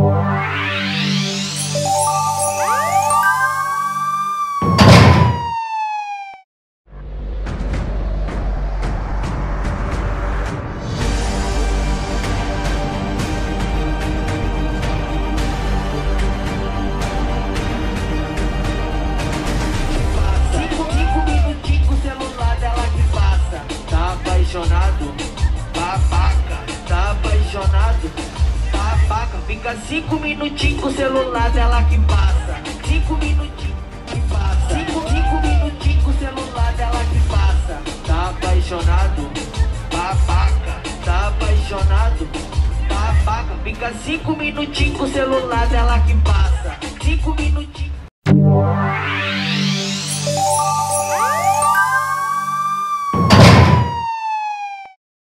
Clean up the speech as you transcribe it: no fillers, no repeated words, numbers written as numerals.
Tá apaixonado, babaca. Fica 5 minutinhos com o celular dela que passa. 5 minutinhos que passa. 5 minutinhos com o celular dela que passa. Tá apaixonado, babaca. Tá apaixonado, babaca. Fica 5 minutinhos com o celular dela que passa. 5 minutinhos.